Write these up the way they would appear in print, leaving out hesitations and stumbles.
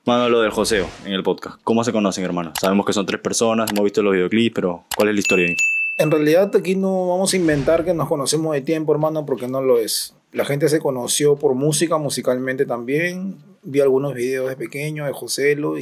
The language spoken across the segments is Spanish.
Mano, lo del joseo en el podcast. ¿Cómo se conocen, hermano? Sabemos que son 3 personas, hemos visto los videoclips, pero ¿cuál es la historia ahí? En realidad aquí no vamos a inventar que nos conocemos de tiempo, hermano, porque no lo es. La gente se conoció por música, musicalmente también. Vi algunos videos de pequeño, de Joselo,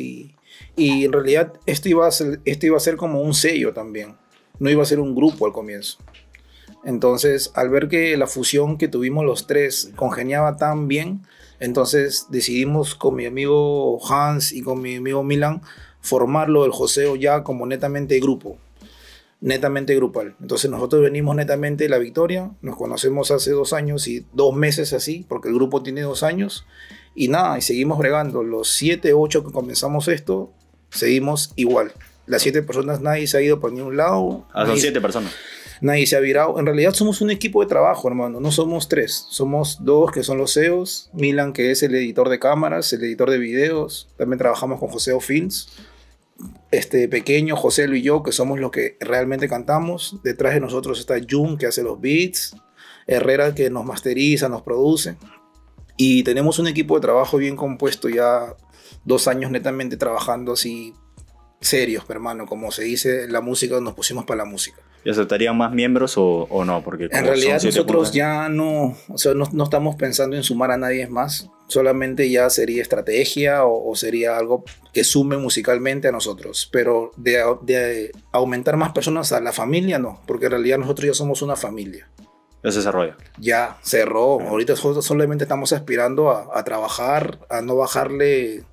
y en realidad esto iba a ser como un sello también. No iba a ser un grupo al comienzo. Entonces, al ver que la fusión que tuvimos los tres congeniaba tan bien, entonces decidimos con mi amigo Hans y con mi amigo Milan formarlo el Joseo ya como netamente grupo, netamente grupal. Entonces nosotros venimos netamente de La Victoria, nos conocemos hace 2 años y 2 meses así, porque el grupo tiene 2 años, y nada, y seguimos bregando. Los 7, 8 que comenzamos esto, seguimos igual. Las 7 personas, nadie se ha ido por ningún lado. Son 7 personas. Nadie se ha virado. En realidad somos un equipo de trabajo, hermano. No somos 3. Somos 2 que son los CEOs. Milan, que es el editor de cámaras, el editor de videos. También trabajamos con Joseo Films. Pequeño, Joselo y yo, que somos los que realmente cantamos. Detrás de nosotros está Jun, que hace los beats. Herrera, que nos masteriza, nos produce. Y tenemos un equipo de trabajo bien compuesto, ya 2 años netamente trabajando así serios, hermano. Como se dice en la música, nos pusimos para la música. ¿Y aceptarían más miembros o no? Porque en realidad nosotros ya no, o sea, no estamos pensando en sumar a nadie más. Solamente ya sería estrategia o sería algo que sume musicalmente a nosotros. Pero de aumentar más personas a la familia, no. Porque en realidad nosotros ya somos una familia. Ya se desarrolla. Ya cerró. Ahorita nosotros solamente estamos aspirando a trabajar, a no bajarle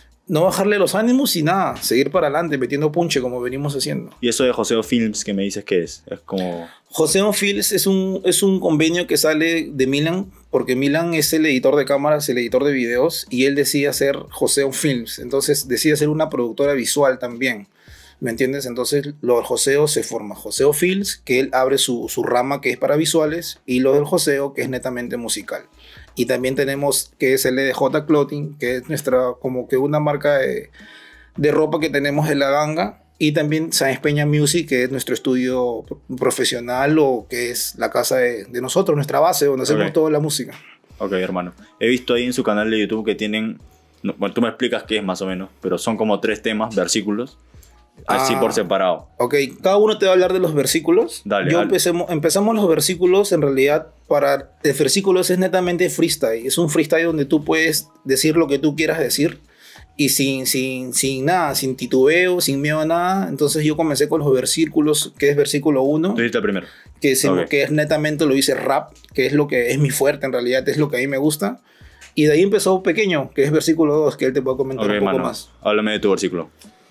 los ánimos y nada, seguir para adelante, metiendo punche como venimos haciendo. ¿Y eso de Joseo Films que me dices qué es? Es como... Joseo Films es un convenio que sale de Milan, porque Milan es el editor de cámaras, el editor de videos, y él decide hacer Joseo Films. Entonces decide hacer una productora visual también. ¿Me entiendes? Entonces lo del Joseo se forma Joseo Films, que él abre su rama que es para visuales, y lo del Joseo que es netamente musical. Y también tenemos que es el LDJ Clothing, que es nuestra como que una marca de ropa que tenemos en La Ganga. Y también Sáenz Peña Music, que es nuestro estudio profesional o que es la casa de nosotros, nuestra base, donde hacemos toda la música. Ok, hermano. He visto ahí en su canal de YouTube que tienen... Bueno, tú me explicas qué es más o menos, pero son como 3 temas, versículos. Así por separado. Ok, cada uno te va a hablar de los versículos. Dale, empezamos los versículos. En realidad, el versículo es netamente freestyle. Es un freestyle donde tú puedes decir lo que tú quieras decir y sin nada, sin titubeo, sin miedo a nada. Entonces yo comencé con los versículos, que es versículo 1. Tú dijiste el primero. Que es netamente lo hice rap, que es lo que es mi fuerte en realidad, es lo que a mí me gusta. Y de ahí empezó pequeño, que es versículo 2, que él te puede comentar un poco más. Háblame de tu versículo.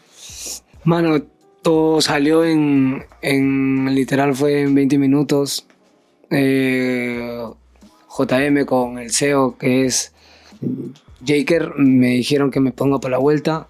Mano, todo salió en literal fue en 20 minutos. JM con el CEO, que es Jaker, me dijeron que me ponga por la vuelta.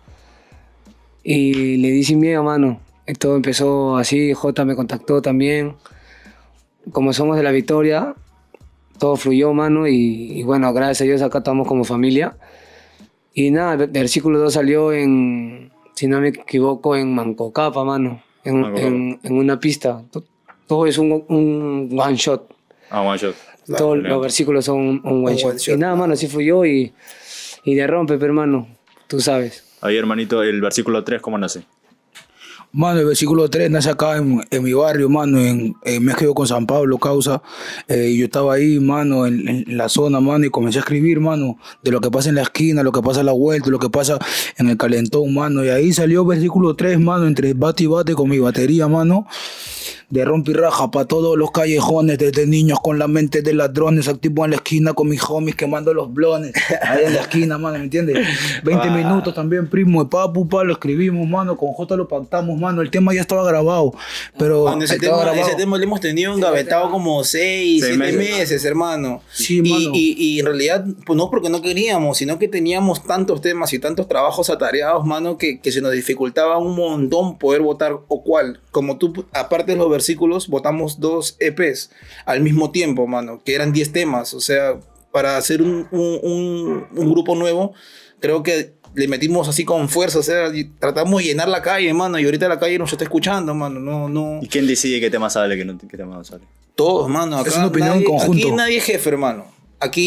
Y le di sin miedo, mano. Todo empezó así, J me contactó también. Como somos de La Victoria, todo fluyó, mano. Y bueno, gracias a Dios acá estamos como familia. Y nada, el versículo 2 salió si no me equivoco, en Mancocapa, mano. En una pista. Todo es un one shot. One shot. Todos los versículos son un one shot. Y nada, mano, así fui yo y de rompe, pero hermano, tú sabes. Ahí, hermanito, el versículo 3, ¿cómo nace? Mano, el versículo 3 nace acá en mi barrio, mano, me quedo con San Pablo, causa. Yo estaba ahí, mano, en la zona, mano, y comencé a escribir, mano, de lo que pasa en la esquina, lo que pasa a la vuelta, lo que pasa en el calentón, mano. Y ahí salió el versículo 3, mano, entre bate y bate con mi batería, mano. De rompe y raja para todos los callejones, desde niños con la mente de ladrones, activo en la esquina con mis homies quemando los blones, ahí en la esquina, mano, ¿me entiendes? 20 minutos también, primo, de papu, lo escribimos, mano, con J lo pactamos, mano, el tema ya estaba grabado, pero ese tema lo hemos tenido engavetado como 6, 7 meses, hermano. Sí, mano. Y en realidad, pues no porque no queríamos, sino que teníamos tantos temas y tantos trabajos atareados, mano, que se nos dificultaba un montón poder votar o cuál. Como tú, aparte de los versículos, votamos 2 EPs al mismo tiempo, mano, que eran 10 temas. O sea, para hacer un grupo nuevo, creo que le metimos así con fuerza, o sea, tratamos de llenar la calle, mano, y ahorita la calle nos está escuchando, mano, no. ¿Y quién decide qué tema sale, qué tema no sale? Todos, mano. Acá es una opinión en conjunto. Aquí nadie es jefe, hermano. Aquí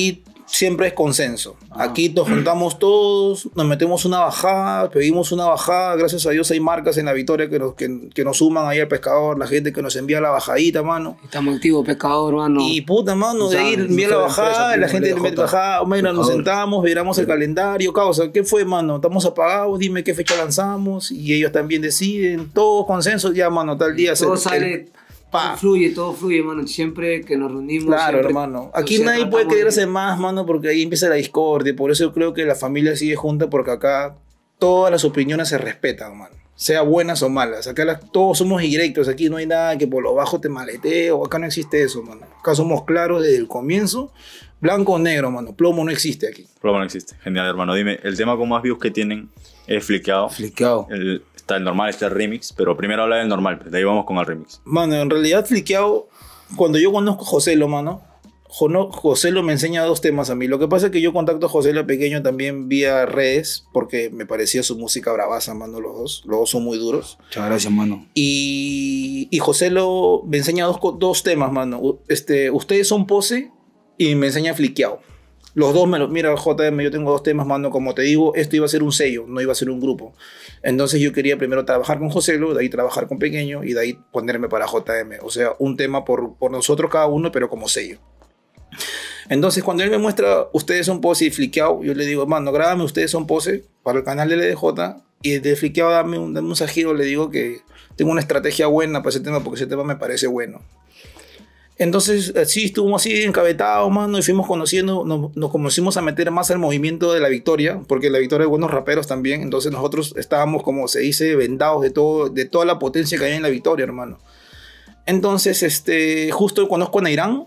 siempre es consenso. Aquí nos juntamos todos, nos metemos una bajada, pedimos una bajada. Gracias a Dios hay marcas en La Victoria que nos suman ahí al pescador, la gente que nos envía la bajadita, mano. Estamos activos, pescador, mano. Y puta, mano, de ahí envía la bajada, la gente le mete bajada. Mira, nos sentamos, miramos el calendario, causa, ¿qué fue, mano? Estamos apagados, dime qué fecha lanzamos. Y ellos también deciden, todo consenso, ya, mano, tal día. Todo sale... todo fluye, mano. Siempre que nos reunimos. Claro, hermano. Aquí nadie puede quererse más, mano, porque ahí empieza la discordia. Por eso yo creo que la familia sigue junta, porque acá todas las opiniones se respetan, mano. Sea buenas o malas. Acá todos somos directos. Aquí no hay nada que por lo bajo te maleteo. Acá no existe eso, mano. Acá somos claros desde el comienzo. Blanco o negro, mano. Plomo no existe aquí. Plomo no existe. Genial, hermano. Dime, el tema con más views que tienen es Fliqueado. Fliqueado. Está el normal, está el remix, pero primero habla del normal, pues, de ahí vamos con el remix. Mano, en realidad Fliqueado, cuando yo conozco a Joselo, mano, Joselo me enseña 2 temas a mí. Lo que pasa es que yo contacto a Joselo pequeño también vía redes, porque me parecía su música bravaza, mano, los dos son muy duros. Muchas gracias, mano. Y Joselo me enseña 2 temas, mano. Ustedes son Pose y me enseña Fliqueado. Los dos mira, JM, yo tengo 2 temas, mano. Como te digo, esto iba a ser un sello, no iba a ser un grupo. Entonces yo quería primero trabajar con Joselo, de ahí trabajar con Pequeño y de ahí ponerme para JM. O sea, un tema por nosotros cada uno, pero como sello. Entonces cuando él me muestra Ustedes son Pose y Fliqueado, yo le digo, mano, grábame Ustedes son Pose para el canal de LDJ y de Fliqueado dame un mensajero, le digo que tengo una estrategia buena para ese tema porque ese tema me parece bueno. Entonces, así estuvimos así encabetados, mano, y fuimos conociendo, nos conocimos a meter más al movimiento de La Victoria, porque La Victoria hay buenos raperos también, entonces nosotros estábamos, como se dice, vendados de toda la potencia que hay en La Victoria, hermano. Entonces, justo conozco a Nairán,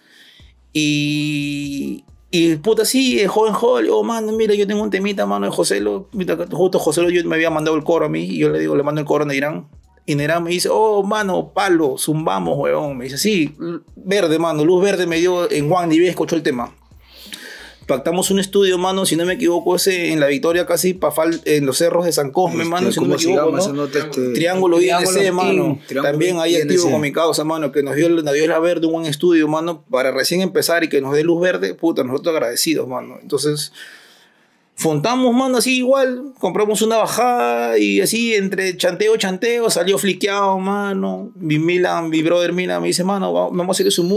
y puta, sí, el joven, oh, mano, mira, yo tengo un temita, mano, de Joselo, justo Joselo yo me había mandado el coro a mí, y yo le mando el coro a Nairán. Y Nerán me dice, oh, mano, palo, zumbamos, huevón. Me dice, sí, verde, mano, luz verde me dio en Juan Nivel, escuchó el tema. Pactamos un estudio, mano, si no me equivoco, ese en La Victoria, casi en los cerros de San Cosme, mano, si no me equivoco, ¿no? Triángulo INC, mano. También ahí activo con mi causa, mano, que nos dio la verde, un buen estudio, mano, para recién empezar y que nos dé luz verde, puta, nosotros agradecidos, mano. Entonces... Fontamos, mano, así igual, compramos una bajada y así entre chanteo, salió Fliqueado, mano. Mi brother Milan me dice, mano, vamos a hacerle su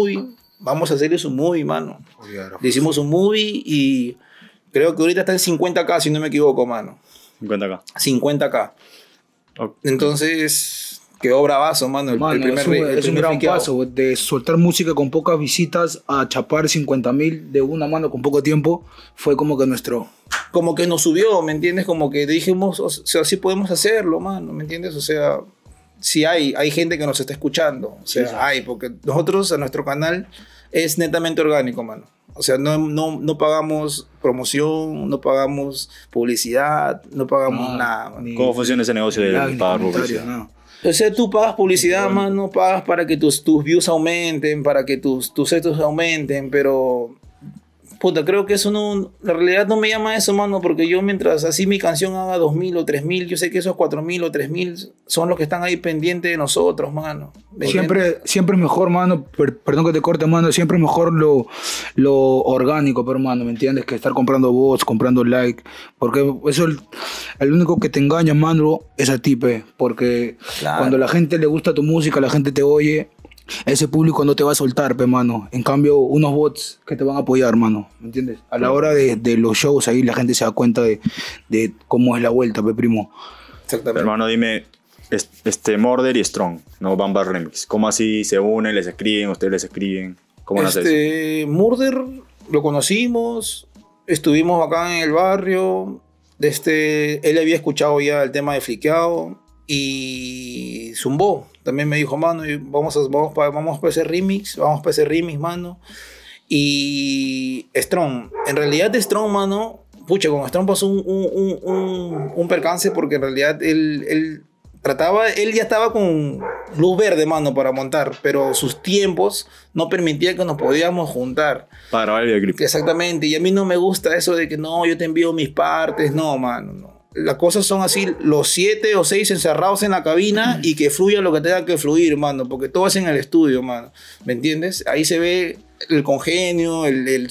movie, mano. Le hicimos un movie y creo que ahorita está en 50K, si no me equivoco, mano. 50K. 50K. Okay. Entonces... quedó bravazo, mano. El primer es un gran paso de soltar música con pocas visitas a chapar 50.000 de una mano con poco tiempo. Fue como que como que nos subió, ¿me entiendes? Como que dijimos, o sea, sí podemos hacerlo, mano, ¿me entiendes? O sea, sí hay gente que nos está escuchando. O sea, sí. Hay, porque nosotros, a nuestro canal, es netamente orgánico, mano. O sea, no pagamos promoción, no pagamos publicidad, no pagamos nada, mano. ¿Cómo funciona ese negocio de pagar publicidad? No. O sea, tú pagas publicidad, mano, pagas para que tus views aumenten, para que tus hechos aumenten, pero... Puta, creo que eso no... La realidad no me llama eso, mano, porque yo mientras así mi canción haga 2.000 o 3.000, yo sé que esos 4.000 o 3.000 son los que están ahí pendientes de nosotros, mano. Siempre es mejor, mano, perdón que te corte, mano, siempre es mejor lo orgánico, pero, mano, ¿me entiendes? Que estar comprando bots, comprando like, porque eso el único que te engaña, mano, es a ti, porque claro. Cuando la gente le gusta tu música, la gente te oye... Ese público no te va a soltar, mano. En cambio, unos bots que te van a apoyar, mano. ¿Me entiendes? A la hora de los shows, ahí la gente se da cuenta de cómo es la vuelta, primo. Exactamente. Hermano, dime, Murder y Strong, no Bamba Remix. ¿Cómo así se unen, les escriben, ustedes les escriben? ¿Cómo nace eso? Murder lo conocimos, estuvimos acá en el barrio. Él había escuchado ya el tema de Fliqueado y zumbó. También me dijo, mano, vamos para ese remix, mano. Y Strong, en realidad Strong, mano, pucha, con Strong pasó un percance porque en realidad él ya estaba con luz verde, mano, para montar, pero sus tiempos no permitían que nos podíamos juntar. Para grabar el videoclip. Exactamente, y a mí no me gusta eso de que no, yo te envío mis partes, no, mano, no. Las cosas son así, los 7 o 6 encerrados en la cabina y que fluya lo que tenga que fluir, mano, porque todo es en el estudio, mano, ¿me entiendes? Ahí se ve el congenio,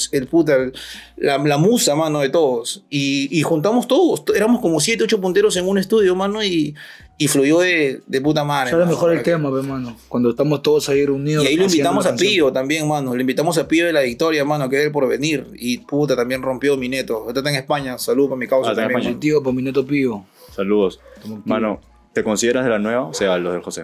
la musa, mano, de todos. Y juntamos todos. Éramos como 7, 8 punteros en un estudio, mano, y fluyó de puta madre. Sale mano, mejor el para que- tema, pe, mano. Cuando estamos todos ahí reunidos. Y ahí lo haciendo invitamos la a canción. Pío también, mano. Le invitamos a Pío de la Victoria, mano, que es el porvenir. Y puta, también rompió mi neto. Ahorita está en España. Salud para mi causa Está en también, España. mano. Tío, por mi neto Pío. Saludos. Estamos activos. Mano, ¿te consideras de la nueva? O sea, los del José.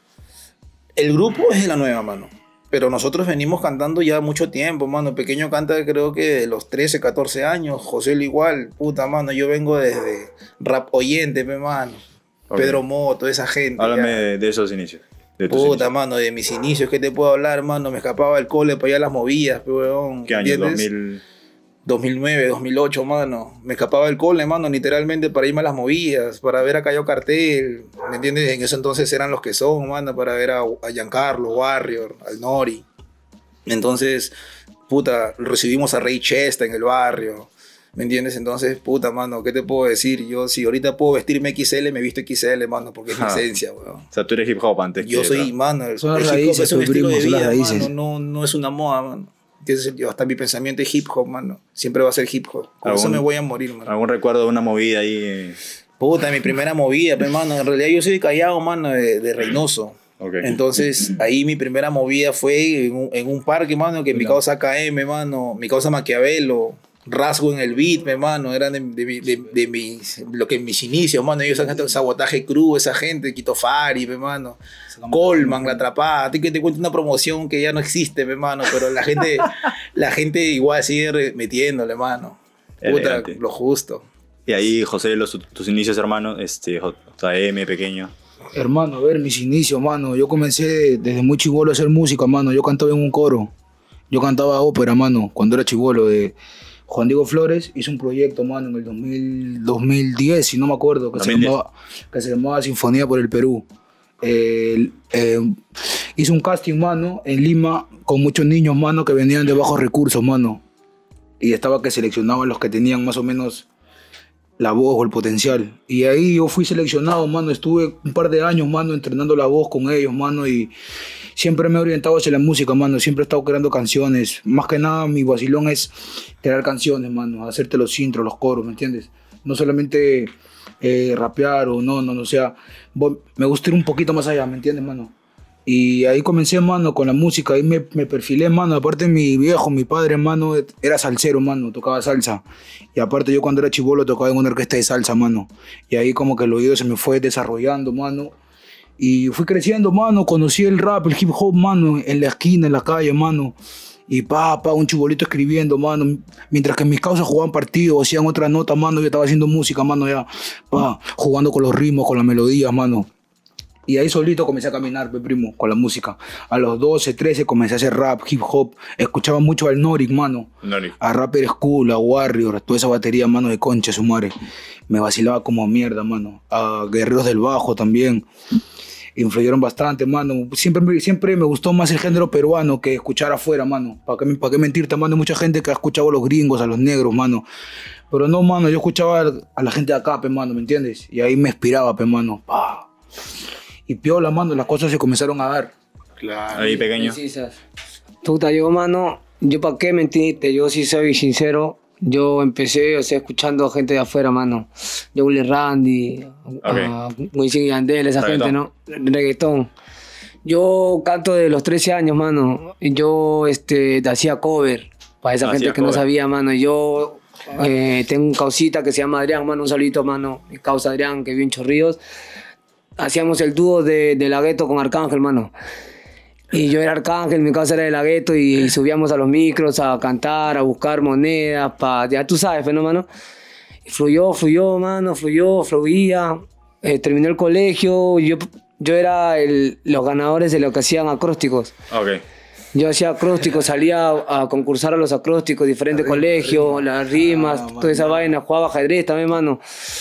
El grupo es de la nueva, mano. Pero nosotros venimos cantando ya mucho tiempo, mano. Pequeño canta creo que de los 13, 14 años. José lo igual. Puta, mano. Yo vengo desde rap oyente, pe, mano. Ok. Pedro Moto, esa gente. Háblame ya. de esos inicios. De tus Puta, inicios. mano, de mis inicios, ¿qué te puedo hablar, mano? Me escapaba del cole para allá a las movidas, pe, weón. ¿Qué año? ¿Entiendes? 2009, 2008, mano. Me escapaba del cole, mano, literalmente para irme a las movidas, para ver a Cayo Cartel, ¿me entiendes? En ese entonces eran los que son, mano, para ver a Giancarlo, Warrior, al Nori. Entonces, puta, recibimos a Rey Chesta en el barrio, ¿me entiendes? Entonces, puta, mano, ¿qué te puedo decir? Yo, si ahorita puedo vestirme XL, me visto XL, mano, porque es mi Ah. esencia, weón. O sea, tú eres hip hop antes Yo que soy, rap. mano, el Son las hip hop raíces, es un tu estilo primo, de son las vida, raíces. mano, no es una moda, mano. Entonces, yo, hasta mi pensamiento es hip hop, mano. Siempre va a ser hip hop. Con eso ¿Algún- me voy a morir, mano. ¿Algún recuerdo de una movida ahí? Puta, mi primera movida, pues, mano. En realidad yo soy de Callao, mano, de Reynoso. Ok. Entonces, ahí mi primera movida fue en un parque, mano, que mi causa KM, mano, mi causa Maquiavelo, Rasgo en el beat, mano, eran de mis inicios, mano. Ellos sacan Sabotaje Crew, esa gente, Quito Fari, mano. Colman, La Atrapada. A ti que te cuento una promoción que ya no existe, mano, pero la gente igual sigue metiéndole, mano. Puta, Elegante. lo justo. Y ahí, José, tus inicios, hermano, JM, pequeño. Hermano, a ver, mis inicios, mano. Yo comencé desde muy chibolo a hacer música, mano. Yo cantaba en un coro. Yo cantaba ópera, mano, cuando era chibolo. De Juan Diego Flores hizo un proyecto, mano, en el 2010, si no me acuerdo, que 2010. se llamaba Sinfonía por el Perú. Hizo un casting, mano, en Lima con muchos niños, mano, que venían de bajos recursos, mano. Y estaba que seleccionaban los que tenían más o menos la voz o el potencial. Y ahí yo fui seleccionado, mano. Estuve un par de años, mano, entrenando la voz con ellos, mano. Y siempre me he orientado hacia la música, mano. Siempre he estado creando canciones. Más que nada, mi vacilón es crear canciones, mano. Hacerte los intros, los coros, ¿me entiendes? No solamente rapear o no. O sea, me gusta ir un poquito más allá, ¿me entiendes, mano? Y ahí comencé, mano, con la música. Ahí me perfilé, mano. Aparte, mi viejo, mi padre, mano, era salsero, mano. Tocaba salsa. Y aparte, yo cuando era chibolo tocaba en una orquesta de salsa, mano. Y ahí como que el oído se me fue desarrollando, mano. Y fui creciendo, mano. Conocí el rap, el hip hop, mano. En la esquina, en la calle, mano. Y un chibolito escribiendo, mano. Mientras que mis causas jugaban partidos, hacían otras notas, mano. Yo estaba haciendo música, mano, ya. Jugando con los ritmos, con las melodías, mano. Y ahí solito comencé a caminar, primo, con la música. A los 12, 13 comencé a hacer rap, hip hop. Escuchaba mucho al Norik, mano. Norik. A Rapper School, a Warrior, toda esa batería, mano, de concha, su madre. Me vacilaba como mierda, mano. A Guerreros del Bajo también. Influyeron bastante, mano. Siempre me gustó más el género peruano que escuchar afuera, mano. ¿Para qué mentirte, mano? Hay mucha gente que ha escuchado a los gringos, a los negros, mano. Pero no, mano, yo escuchaba a la gente de acá, mano, ¿me entiendes? Y ahí me inspiraba, mano. Y piola, mano, las cosas se comenzaron a dar. Claro. Ahí, pequeño. Precisas. Puta, yo, mano, yo para qué mentirte, yo sí soy sincero. Yo empecé, o sea, escuchando gente de afuera, mano. Yo, Willy Randy, Wisin y Yandel, esa Reggaetón. gente, ¿no? Reggaetón. Yo canto de los 13 años, mano. Y yo hacía cover para esa Hacía gente que no cover. sabía, mano. Yo tengo un causita que se llama Adrián, mano. Un saludito, mano. Mi causa Adrián, que vive en Chorrillos. Hacíamos el dúo de La Ghetto con Arcángel, mano. Y yo era Arcángel, mi casa era de La Ghetto y subíamos a los micros a cantar, a buscar monedas, ya tú sabes, ¿no, mano? Y fluyó, mano, fluía. Terminé el colegio, yo era los ganadores de lo que hacían acrósticos. Ok. Yo hacía acrósticos, salía a concursar a los acrósticos, diferentes colegios, las rimas, toda esa vaina, jugaba ajedrez también, mano.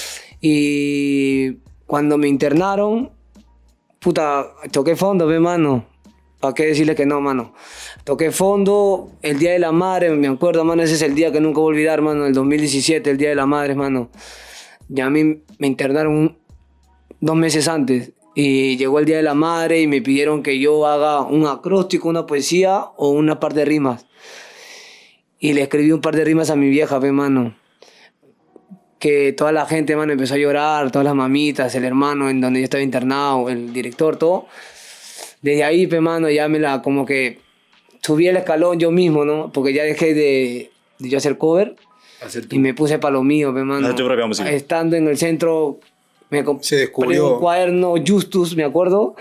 Y cuando me internaron, puta, toqué fondo, mano. ¿Para qué decirle que no, mano? Toqué fondo el Día de la Madre, me acuerdo, mano, ese es el día que nunca voy a olvidar, mano, el 2017, el Día de la Madre, mano. Ya a mí me internaron 2 meses antes y llegó el Día de la Madre y me pidieron que yo haga un acróstico, una poesía o una par de rimas. Y le escribí un par de rimas a mi vieja, pe, mano. Que toda la gente, mano, empezó a llorar, todas las mamitas, el hermano en donde yo estaba internado, el director, todo. Desde ahí, pe, mano, ya como que subí el escalón yo mismo, ¿no? Porque ya dejé de yo hacer cover y me puse para lo mío, pe, mano. Tu propia música. Estando en el centro, me compré Se descubrió. un cuaderno Justus, me acuerdo.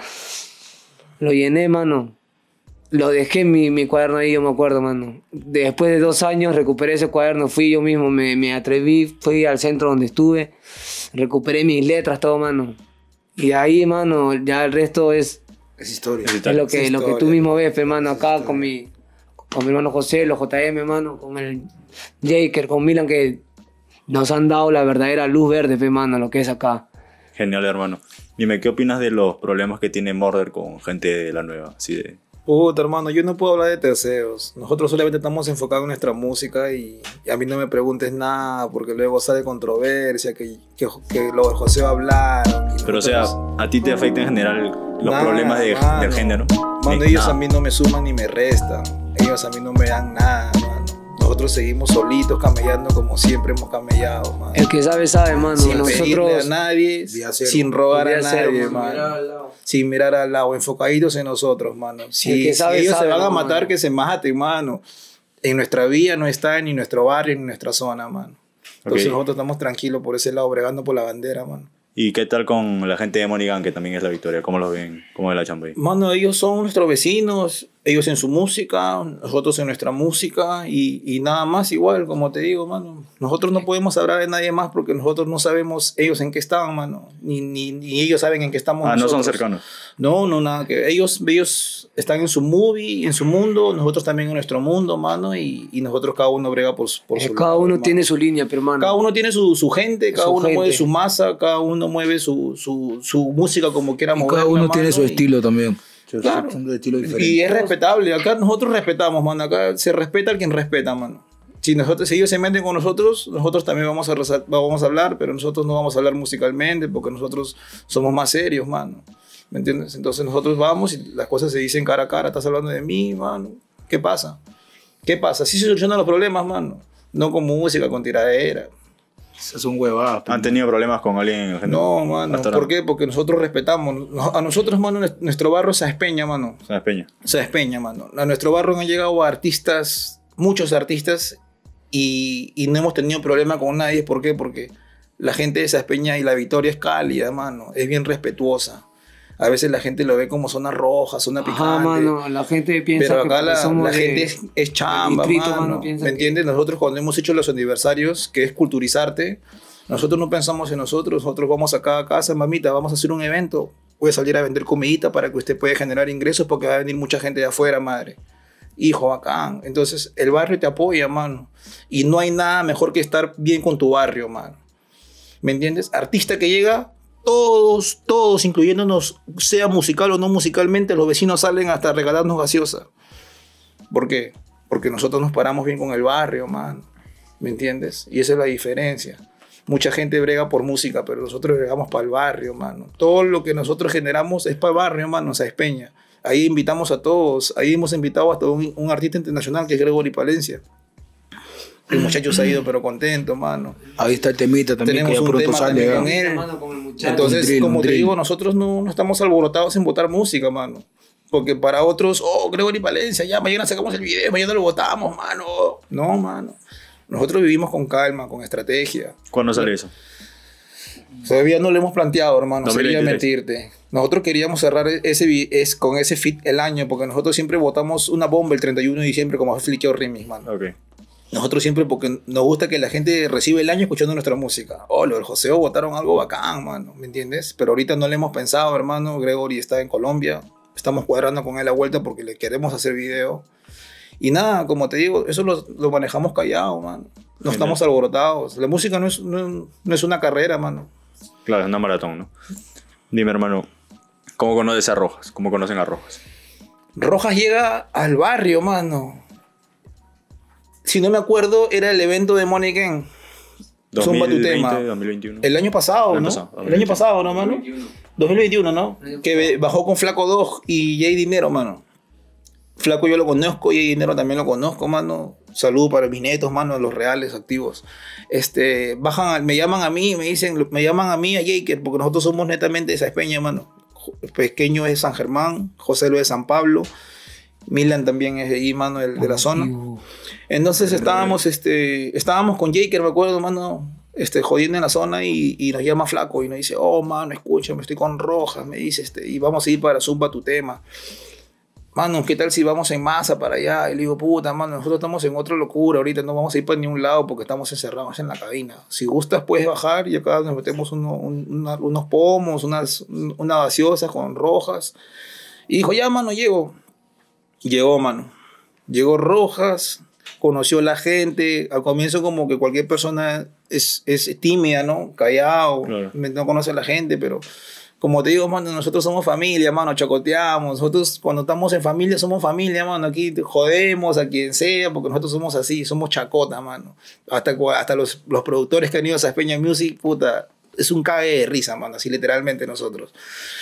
Lo llené, mano. Lo dejé en mi cuaderno ahí, yo me acuerdo, mano. Después de 2 años recuperé ese cuaderno, fui yo mismo, me atreví, fui al centro donde estuve, recuperé mis letras, todo, mano. Y ahí, mano, ya el resto es historia. lo que tú mismo ves, hermano, acá con mi hermano José, los JM, hermano, con el Jaker, con Milan, que nos han dado la verdadera luz verde, hermano, lo que es acá. Genial, hermano. Dime, ¿qué opinas de los problemas que tiene Murder con gente de la nueva? Así de... Puta, hermano, yo no puedo hablar de terceros. Nosotros solamente estamos enfocados en nuestra música y a mí no me preguntes nada porque luego sale controversia, que lo de José va a hablar. Pero o sea, ¿a ti te afecta en general los problemas del género? Mano, ellos a mí no me suman ni me restan. Ellos a mí no me dan nada, mano. Nosotros seguimos solitos camellando como siempre hemos camellado, mano. El que sabe, sabe, mano. Sin pedirle a nadie, cero. sin rogar a Día cero, nadie, mano, mano. Sin mirar al lado, enfocaditos en nosotros, mano. El Si que sabe, ellos sabe, se van a mano. matar, que se maten, mano. En nuestra vía no está ni nuestro barrio ni nuestra zona, mano. Entonces Ok. nosotros estamos tranquilos por ese lado, bregando por la bandera, mano. ¿Y qué tal con la gente de Monigan, que también es la Victoria? ¿Cómo los ven? ¿Cómo ven la chamba ahí? Mano, ellos son nuestros vecinos, ellos en su música, nosotros en nuestra música y nada más igual, como te digo, mano. Nosotros no podemos hablar de nadie más porque nosotros no sabemos ellos en qué están, mano. Ni ellos saben en qué estamos Ah, no nosotros. son cercanos. No, nada que ellos están en su movie, en su mundo, nosotros también en nuestro mundo, mano, y nosotros cada uno brega por su Cada lado, uno hermano. tiene su línea, pero, hermano. Cada uno tiene su gente, cada Su uno gente. mueve su masa, cada uno mueve su música como quiera Y moverla, cada uno mano, tiene su y- estilo también. Claro. Son de estilo diferente. Y es respetable. Acá nosotros respetamos, mano. Acá se respeta al quien respeta, mano. Si ellos se meten con nosotros también vamos a hablar, pero nosotros no vamos a hablar musicalmente porque nosotros somos más serios, mano. ¿Me entiendes? Entonces nosotros vamos y las cosas se dicen cara a cara. Estás hablando de mí, mano. ¿Qué pasa? ¿Qué pasa? Así se solucionan los problemas, mano. No con música, con tiradera. Esas son huevadas. ¿Han tenido problemas con alguien en el género? No, mano. Hasta ahora. ¿Por qué? Porque nosotros respetamos. A nosotros, mano, nuestro barrio se espeña, mano. San Espeña. Se despeña, mano. A nuestro barrio han llegado artistas, muchos artistas, y no hemos tenido problema con nadie. ¿Por qué? Porque la gente de Saspeña y la Victoria es cálida, mano. Es bien respetuosa. A veces la gente lo ve como zona roja, zona picante. Ajá, mano, la gente piensa Pero que acá porque somos la de- gente es chamba, distrito, mano. piensa ¿Me que- entiendes? Nosotros cuando hemos hecho los aniversarios, que es culturizarte, nosotros no pensamos en nosotros. Nosotros vamos a cada casa, mamita, vamos a hacer un evento. Voy a salir a vender comidita para que usted pueda generar ingresos porque va a venir mucha gente de afuera, madre. Hijo, bacán. Entonces, el barrio te apoya, mano. Y no hay nada mejor que estar bien con tu barrio, mano. ¿Me entiendes? Artista que llega, todos, incluyéndonos, sea musical o no musicalmente, los vecinos salen hasta a regalarnos gaseosa. ¿Por qué? Porque nosotros nos paramos bien con el barrio, mano. ¿Me entiendes? Y esa es la diferencia. Mucha gente brega por música, pero nosotros bregamos para el barrio, mano. Todo lo que nosotros generamos es para el barrio, mano, Sa Espeña. Ahí invitamos a todos. Ahí hemos invitado hasta un artista internacional que es Gregory Palencia. El muchacho se ha ido, pero contento, mano. Ahí está el temita también, Tenemos que ya un pronto tema sale. también ¿verdad? con él. Hermano, con el muchacho. Entonces, Un drill, como un te drill. digo, nosotros no estamos alborotados en votar música, mano. Porque para otros, Gregory Palencia, ya mañana sacamos el video, mañana lo votamos, mano. No, mano. Nosotros vivimos con calma, con estrategia. ¿Cuándo sale eso? Todavía no lo hemos planteado, hermano. Sería 2023. mentirte. Nosotros queríamos cerrar con ese fit el año, porque nosotros siempre votamos una bomba el 31 de diciembre como Flickeo Remix, mano. Ok. Nosotros siempre, porque nos gusta que la gente reciba el año escuchando nuestra música. Lo del Joseo votaron algo bacán, mano, ¿me entiendes? Pero ahorita no le hemos pensado, hermano. Gregory está en Colombia. Estamos cuadrando con él la vuelta porque le queremos hacer video. Y nada, como te digo, eso lo manejamos callado, mano. No estamos alborotados. La música no es una carrera, mano. Claro, es una maratón, ¿no? Dime, hermano, ¿cómo conoces a Rojas? ¿Cómo conocen a Rojas? Rojas llega al barrio, mano. Si no me acuerdo, era el evento de Money Gang. Zumba tu 2020, tema. 2021. El año pasado, El ¿no? año pasado, El año pasado, ¿no, mano? 2021, ¿no? Que bajó con Flaco 2 y Jay Dinero, mano. Flaco yo lo conozco, Jay Dinero también lo conozco, mano. Saludo para mis netos, mano, los reales, activos. Me llaman a mí, me llaman a mí, a Jaker, porque nosotros somos netamente de Saespeña, mano. Pequeño es de San Germán, José lo de San Pablo, Milan también es de ahí, mano, de la zona. Entonces estábamos con Jaker, me acuerdo, mano, jodiendo en la zona y nos llama Flaco y nos dice, oh, mano, escúchame, estoy con Rojas, me dice, y vamos a ir para Zumba tu tema. Mano, ¿qué tal si vamos en masa para allá? Y le digo, puta, mano, nosotros estamos en otra locura ahorita, no vamos a ir para ningún lado porque estamos encerrados en la cabina. Si gustas puedes bajar y acá nos metemos unos pomos, una gaseosa con Rojas. Y dijo, ya, mano, llego. Llegó, mano. Llegó Rojas, conoció a la gente. Al comienzo como que cualquier persona es tímida, ¿no? Callado, claro. No conoce a la gente, pero... Como te digo, mano, nosotros somos familia, mano, chacoteamos. Nosotros cuando estamos en familia somos familia, mano. Aquí jodemos a quien sea porque nosotros somos así, somos chacota, mano. Hasta los productores que han ido a Saespeña Music, puta, es un cague de risa, mano, así literalmente nosotros.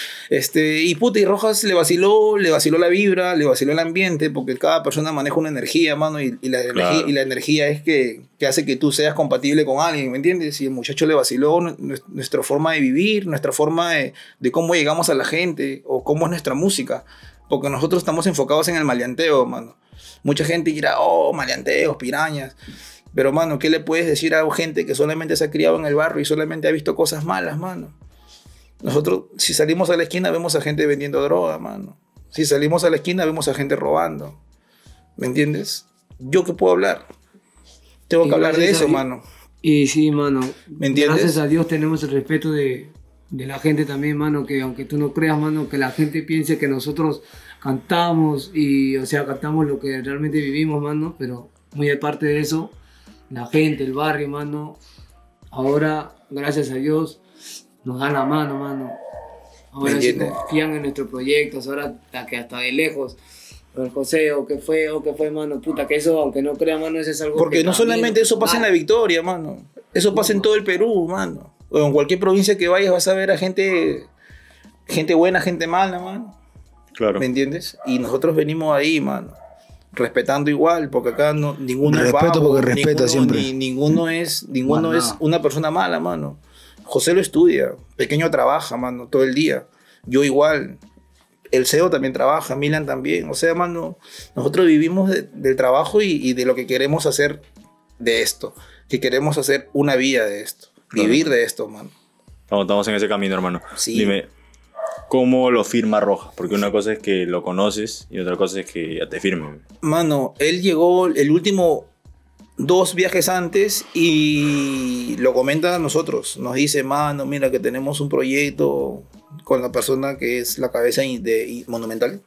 Y Rojas le vaciló la vibra, le vaciló el ambiente, porque cada persona maneja una energía, mano, y la energía es que hace que tú seas compatible con alguien, ¿me entiendes? Y el muchacho le vaciló nuestra forma de vivir, nuestra forma de cómo llegamos a la gente, o cómo es nuestra música, porque nosotros estamos enfocados en el maleanteo, mano. Mucha gente dirá, oh, maleanteos, pirañas. Pero, mano, ¿qué le puedes decir a gente que solamente se ha criado en el barrio y solamente ha visto cosas malas, mano? Nosotros, si salimos a la esquina, vemos a gente vendiendo droga, mano. Si salimos a la esquina, vemos a gente robando. ¿Me entiendes? ¿Yo qué puedo hablar? Tengo que hablar de eso, mano. Y sí, mano. ¿Me entiendes? Gracias a Dios tenemos el respeto de la gente también, mano, que aunque tú no creas, mano, que la gente piense que nosotros cantamos cantamos lo que realmente vivimos, mano, pero muy aparte de eso, la gente, el barrio, mano, ahora, gracias a Dios, nos dan la mano. Ahora sí confían en nuestros proyectos, ahora hasta de lejos. El José, o que fue, mano, puta, que eso, aunque no crea, mano, eso es algo. Porque no solamente eso pasa en La Victoria, mano. Eso pasa en todo el Perú, mano. O en cualquier provincia que vayas vas a ver a gente buena, gente mala, mano. Claro. ¿Me entiendes? Y nosotros venimos ahí, mano. Respetando igual, porque acá ninguno es vago, porque respeta siempre. Ninguno es una persona mala, mano. José lo estudia, Pequeño trabaja, mano, todo el día. Yo igual. El CEO también trabaja, Milan también. O sea, mano, nosotros vivimos del trabajo y de lo que queremos hacer de esto. Que queremos hacer una vida de esto. Claro. Vivir de esto, mano. Estamos en ese camino, hermano. Sí. Dime, ¿cómo lo firma Rojas? Porque una cosa es que lo conoces y otra cosa es que ya te firme. Mano, él llegó el último 2 viajes antes y lo comenta a nosotros. Nos dice, mano, mira que tenemos un proyecto con la persona que es la cabeza de Monumental.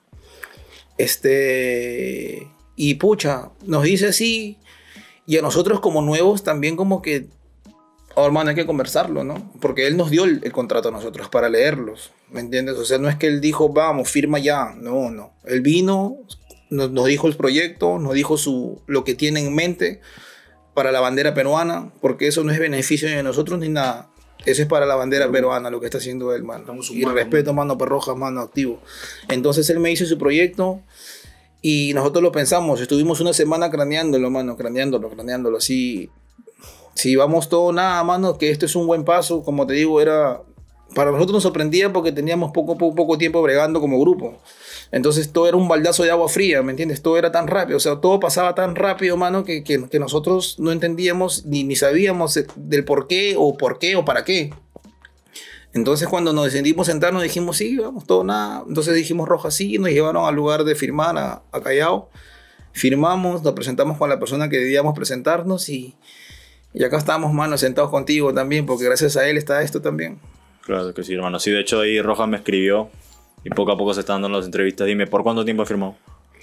Y pucha, nos dice así. Y a nosotros como nuevos también como que, oh, hermano, hay que conversarlo, ¿no? Porque él nos dio el contrato a nosotros para leerlos, ¿me entiendes? O sea, no es que él dijo, vamos, firma ya. No. Él vino, nos dijo el proyecto, nos dijo lo que tiene en mente para la bandera peruana, porque eso no es beneficio de nosotros ni nada. Eso es para la bandera peruana lo que está haciendo él, mano. Y respeto, mano, para Rojas, mano, activo. Entonces él me hizo su proyecto y nosotros lo pensamos. Estuvimos una semana craneándolo, mano, craneándolo. Así, si vamos todo nada, mano, que esto es un buen paso. Como te digo, para nosotros nos sorprendía porque teníamos poco tiempo bregando como grupo. Entonces todo era un baldazo de agua fría, ¿me entiendes? Todo era tan rápido, o sea, todo pasaba tan rápido, mano, que nosotros no entendíamos ni sabíamos del por qué o para qué. Entonces cuando nos decidimos sentarnos dijimos, sí, vamos, todo nada. Entonces dijimos Rojas, sí, nos llevaron al lugar de firmar a Callao. Firmamos, nos presentamos con la persona que debíamos presentarnos y acá estamos, mano, sentados contigo también, porque gracias a él está esto también. Claro que sí, hermano. Sí, de hecho ahí Rojas me escribió y poco a poco se están dando las entrevistas. Dime, ¿por cuánto tiempo ha firmado?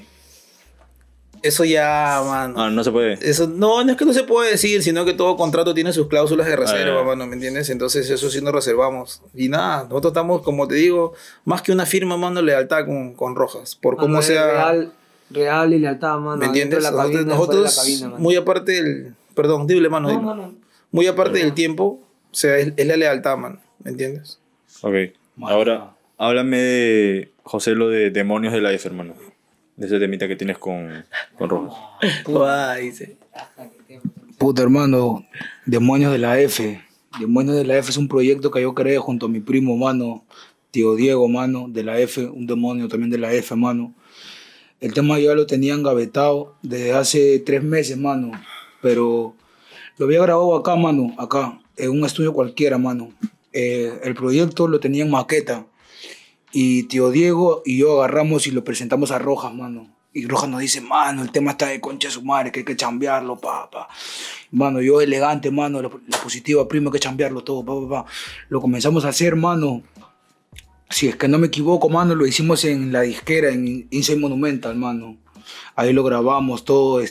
Eso ya, mano. Ah, no se puede. Eso no es que no se puede decir, sino que todo contrato tiene sus cláusulas de reserva, mano, ¿me entiendes? Entonces eso sí nos reservamos. Y nada, nosotros estamos, como te digo, más que una firma, mano, lealtad con Rojas. Por cómo sea... Real y lealtad, mano. ¿Me entiendes? Nosotros muy aparte del... Perdón, dile, mano. No. Muy aparte del tiempo, o sea, es la lealtad, mano. ¿Me entiendes? Ok. Ahora, háblame de José, lo de Demonios de Life, hermano. De ese temita que tienes con Rojas. Dice. Puta, hermano, Demonios de la F. Demonios de la F es un proyecto que yo creé junto a mi primo, mano, tío Diego, mano, de la F, un demonio también de la F, mano. El tema ya lo tenía engavetado desde hace 3 meses, mano, pero lo había grabado acá, mano, acá, en un estudio cualquiera, mano. El proyecto lo tenía en maqueta y tío Diego y yo agarramos y lo presentamos a Rojas, mano. Y Rojas nos dice, mano, el tema está de concha de su madre, que hay que chambearlo, pa. Mano, yo elegante, mano, la positiva, primo, hay que chambearlo todo, pa. Lo comenzamos a hacer, mano. Si es que no me equivoco, mano, lo hicimos en la disquera, en Inside Monumental, mano. Ahí lo grabamos todo,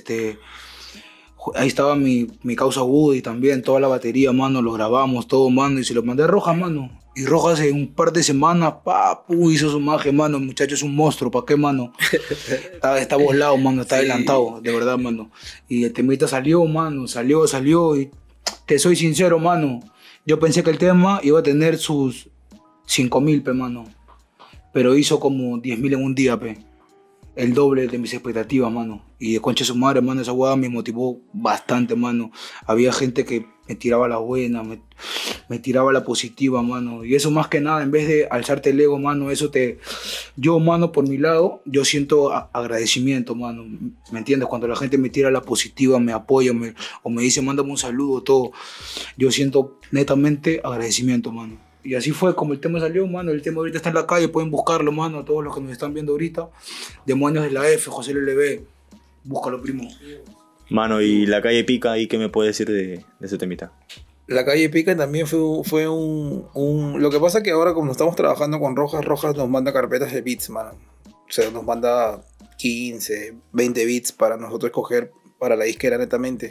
ahí estaba mi causa Woody también, toda la batería, mano, lo grabamos todo, mano, y se lo mandé a Rojas, mano. Y Rojas en un par de semanas, hizo su magia, mano. El muchacho es un monstruo, ¿para qué, mano? Está volado, mano, está adelantado, de verdad, mano. Y el temita salió, mano, salió. Y te soy sincero, mano. Yo pensé que el tema iba a tener sus 5.000, mano. Pero hizo como 10.000 en un día, el doble de mis expectativas, mano. Y de concha de su madre, mano, esa hueá me motivó bastante, mano. Había gente que me tiraba la buena, me tiraba la positiva, mano. Y eso más que nada, en vez de alzarte el ego, mano, yo, mano, por mi lado, yo siento agradecimiento, mano. ¿Me entiendes? Cuando la gente me tira la positiva, me apoya, o me dice, mándame un saludo, todo. Yo siento netamente agradecimiento, mano. Y así fue como el tema salió, mano. El tema ahorita está en la calle, pueden buscarlo, mano. Todos los que nos están viendo ahorita. Demonios de la F, José LLB. Búscalo, primo. Mano, ¿y La Calle Pica? ¿Y qué me puedes decir de ese temita? La Calle Pica también fue un... Lo que pasa es que ahora, como estamos trabajando con Rojas nos manda carpetas de beats, mano. O sea, nos manda 15, 20 beats para nosotros escoger para la disquera netamente.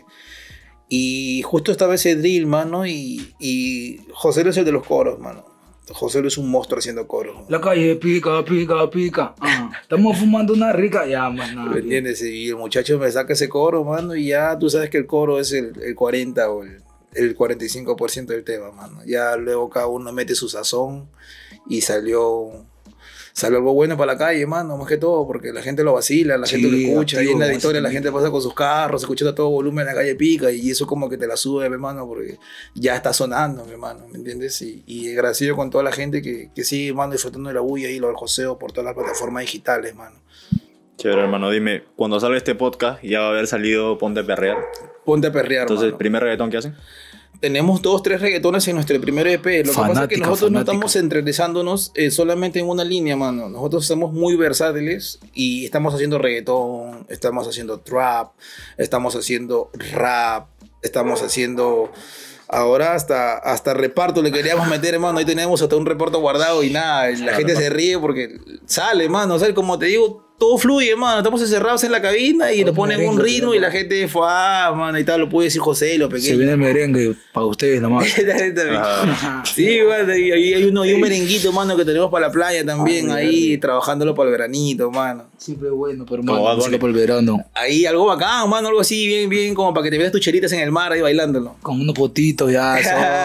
Y justo estaba ese drill, mano, y José es el de los coros, mano. José es un monstruo haciendo coros. La calle pica. Estamos fumando una rica, ya, más nada. ¿Me entiendes? Y el muchacho me saca ese coro, mano, y ya tú sabes que el coro es el 40 o el 45% del tema, mano. Ya luego cada uno mete su sazón y salió algo bueno para la calle, mano, más que todo, porque la gente lo vacila, la gente lo escucha, ahí en la historia la gente pasa con sus carros, escuchando a todo volumen en La Calle Pica, y eso como que te la sube, mi hermano, porque ya está sonando, mi hermano, ¿me entiendes? Y agradecido con toda la gente que sigue, mano, disfrutando de la bulla y lo del joseo por todas las plataformas digitales, mano. Chévere, hermano, dime, cuando salga este podcast ya va a haber salido Ponte a Perrear. Ponte a Perrear, entonces, mano. ¿el primer reggaetón que hacen? Tenemos 2, 3 reggaetones en nuestro primer EP. Lo que pasa es que nosotros no estamos entrelazándonos solamente en una línea, mano. Nosotros somos muy versátiles y estamos haciendo reggaetón, estamos haciendo trap, estamos haciendo rap, estamos haciendo... Ahora hasta reparto le queríamos meter, hermano. Ahí tenemos hasta un reparto guardado y nada. La gente se ríe porque sale, hermano. O sea, como te digo, todo fluye, hermano. Estamos encerrados en la cabina y nos ponen un ritmo y la gente fue, mano, y tal. Lo puede decir José, lo pequeño. Se viene el merengue para ustedes nomás. Sí, bueno, y hay un merenguito, mano, que tenemos para la playa también. Ahí trabajándolo para el veranito, mano. Siempre bueno, pero mano, solo para el verano. Ahí algo bacán, mano, algo así, bien, como para que te veas tus chelitas en el mar ahí bailándolo. Con unos potitos ya.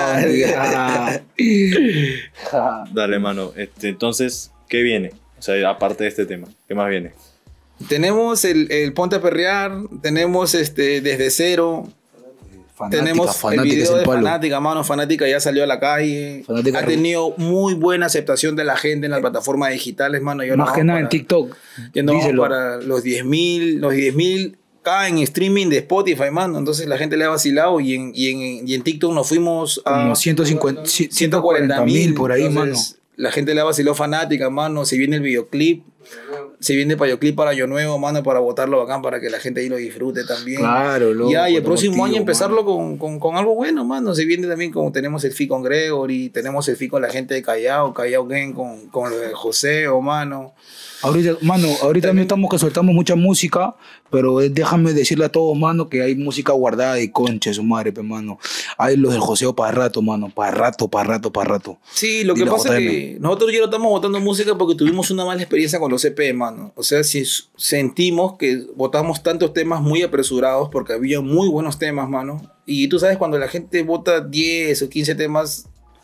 Dale, mano. Entonces, ¿qué viene? O sea, aparte de este tema, ¿qué más viene? Tenemos el Ponte a Perrear, tenemos Desde Cero. Tenemos el video de Fanática, mano. Fanática ya salió a la calle. Fanática ha tenido muy buena aceptación de la gente en las plataformas digitales, mano. Más que nada en TikTok. Ya no vamos para los 10.000 K en streaming de Spotify, mano. Entonces la gente le ha vacilado y en TikTok nos fuimos a... Como 140.000 por ahí, mano. La gente le ha vacilado Fanática, mano. Se viene el videoclip. Se viene el videoclip para Año Nuevo, mano, para botarlo bacán, para que la gente ahí lo disfrute también. Claro, loco. Y el próximo año empezarlo con algo bueno, mano. Se viene también como tenemos el feat con Gregory, tenemos el feat con la gente de Callao Gang, con lo de José, mano. Ahorita también estamos que soltamos mucha música, pero déjame decirle a todos, mano, que hay música guardada y concha su madre, mano. Hay los del joseo para rato, mano. Para rato. Sí, lo que pasa es que nosotros ya no estamos botando música porque tuvimos una mala experiencia con los EP, mano. O sea, si sentimos que botamos tantos temas muy apresurados porque había muy buenos temas, mano. Y tú sabes, cuando la gente bota 10 o 15 temas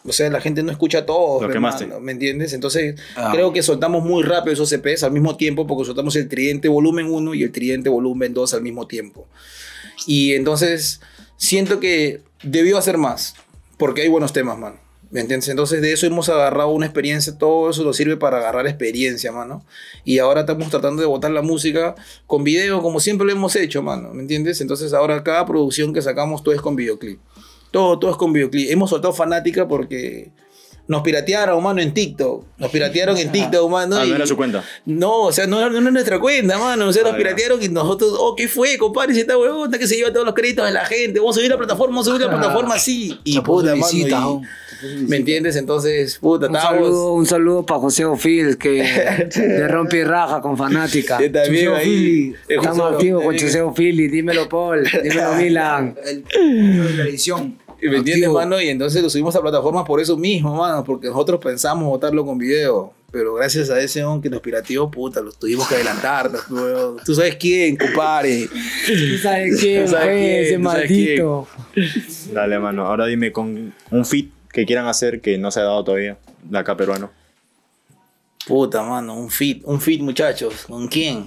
O sea, la gente no escucha todo, Lo quemaste. hermano, ¿me entiendes? Entonces, creo que soltamos muy rápido esos EPs al mismo tiempo porque soltamos el Tridente Volumen 1 y el Tridente Volumen 2 al mismo tiempo. Y entonces, siento que debió hacer más porque hay buenos temas, mano. ¿Me entiendes? Entonces de eso hemos agarrado una experiencia, todo eso nos sirve para agarrar experiencia, mano. Y ahora estamos tratando de botar la música con video como siempre lo hemos hecho, mano. ¿Me entiendes? Entonces ahora cada producción que sacamos todo es con videoclip. Todo es con videoclip. Hemos soltado Fanática porque nos piratearon, mano, en TikTok. Nos piratearon en TikTok, mano. Ah, no era su cuenta. No, o sea, no es nuestra cuenta, mano. O sea, nos piratearon y nosotros, ¿qué fue, compadre? Si esta huevona que se lleva todos los créditos de la gente. Vamos a subir la plataforma, así. Y puta, mano. ¿Me entiendes? Entonces, puta, un saludo para José Ofil, que le rompe y raja con Fanática. Yo también ahí. Estamos activos con José Ofil. Dímelo, Paul. Dímelo, Milan. La edición. ¿Me entiendes, mano? Y entonces lo subimos a plataformas por eso mismo, mano. Porque nosotros pensamos botarlo con video. Pero gracias a ese hombre que nos pirateó, puta, los tuvimos que adelantar. Tú sabes quién, compadre. Tú sabes quién fue ese maldito. Dale, mano. Ahora dime con un feat que quieran hacer que no se ha dado todavía de acá peruano. Puta, mano, un feat, muchachos. ¿Con quién?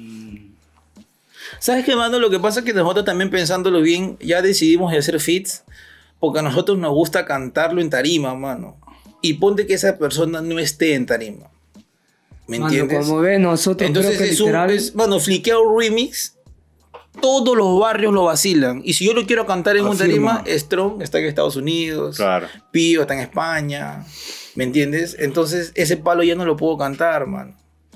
¿Sabes qué, mano? Lo que pasa es que nosotros también pensándolo bien, ya decidimos de hacer feats porque a nosotros nos gusta cantarlo en tarima, mano. Y ponte que esa persona no esté en tarima. ¿Me entiendes? Mano, como ves, nosotros entonces creo que literal... mano, Fliqueado Remix, todos los barrios lo vacilan. Y si yo lo quiero cantar en un tarima, Strong está en Estados Unidos, Claro. Pío está en España, ¿me entiendes? Entonces ese palo ya no lo puedo cantar, mano.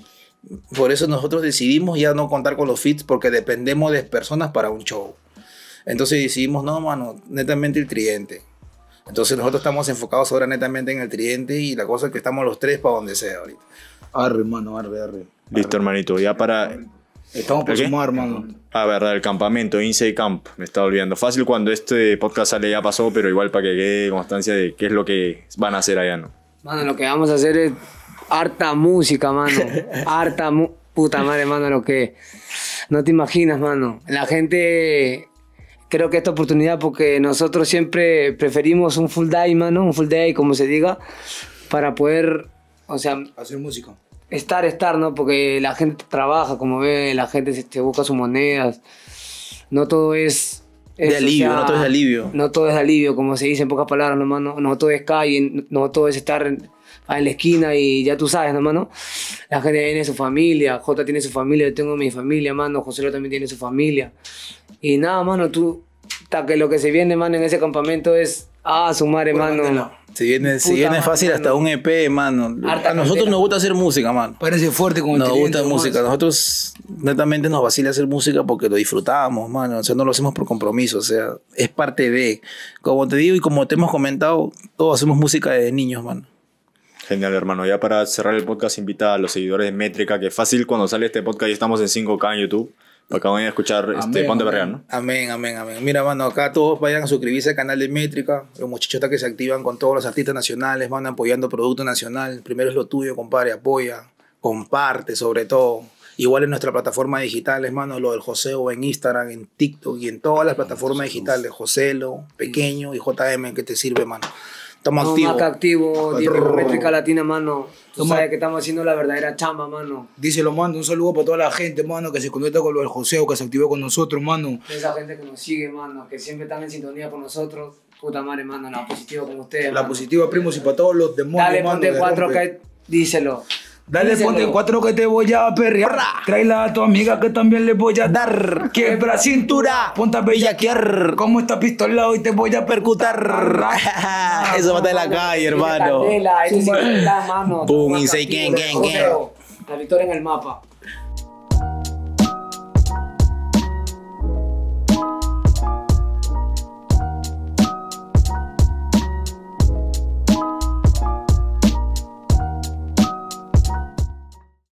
Por eso nosotros decidimos ya no contar con los feats porque dependemos de personas para un show. Entonces decidimos, no, mano, netamente el Tridente. Entonces nosotros estamos enfocados ahora netamente en el Tridente y la cosa es que estamos los tres para donde sea ahorita. Arre, hermano, arre. Listo, hermanito. Ya para... Estamos por ¿Qué? sumar, hermano. Ah, verdad, el campamento, Inside Camp, me estaba olvidando. Fácil cuando este podcast sale ya pasó, pero igual para que quede constancia de qué es lo que van a hacer allá, ¿no? Mano, lo que vamos a hacer es harta música, mano. Puta madre, mano, lo que... No te imaginas, mano. La gente... Creo que esta oportunidad, porque nosotros siempre preferimos un full day, mano, un full day, como se diga, para poder, o sea... Hacer música. Estar, ¿no? Porque la gente trabaja, como ve, la gente se busca sus monedas. No todo es... De alivio, no todo es alivio. No todo es alivio, como se dice en pocas palabras, ¿no, mano? No todo es calle, no todo es estar en la esquina y ya tú sabes, ¿no, mano? La gente tiene su familia, Jota tiene su familia, yo tengo mi familia, mano, José también tiene su familia. Y nada, mano, que lo que se viene, mano, en ese campamento es... su madre, mano. Si viene fácil mano. hasta un EP, mano. Harta A nosotros cantera. nos gusta hacer música, mano. Parece fuerte como Nos el gusta Tridente, música. hermano. Nosotros netamente nos vacila hacer música porque lo disfrutamos, mano. O sea, no lo hacemos por compromiso. O sea, es parte de... Como te digo y como te hemos comentado, todos hacemos música de niños, mano. Genial, hermano. Ya para cerrar el podcast, invita a los seguidores de Métrica, que fácil cuando sale este podcast ya estamos en 5K en YouTube, para que vayan a escuchar Amén, Ponte amén. Berreal, ¿no? Amén. Mira, mano, acá todos vayan a suscribirse al canal de Métrica. Los muchachotas que se activan con todos los artistas nacionales, van apoyando producto nacional. Primero es lo tuyo, compadre, apoya, comparte sobre todo. Igual en nuestra plataforma digital, mano, lo del Joselo en Instagram, en TikTok y en todas las plataformas digitales. Joselo, Pequeño y JM que te sirve, mano. Estamos activos. Más activo, Métrica Latina, mano. Tú sabes que estamos haciendo la verdadera chamba, mano. Díselo, mano. Un saludo para toda la gente, mano, que se conecta con lo del Joseo, que se activó con nosotros, mano. Esa gente que nos sigue, mano, que siempre están en sintonía con nosotros. Puta madre, mano, la positiva con ustedes. La mano. positiva, primos, y para todos los demonios, Dale, mano, ponte que 4 rompen. que díselo. Dale, Díselo. ponte 4 que te voy a perrear. Tráela a tu amiga que también le voy a dar. Quiebra cintura, ponte a bellaquear. Como esta pistola hoy te voy a percutar. Eso va a estar en la calle, hermano. Candela, ese sí está, mano. Boom, Inside Gang, gang, gang. La victoria en el mapa.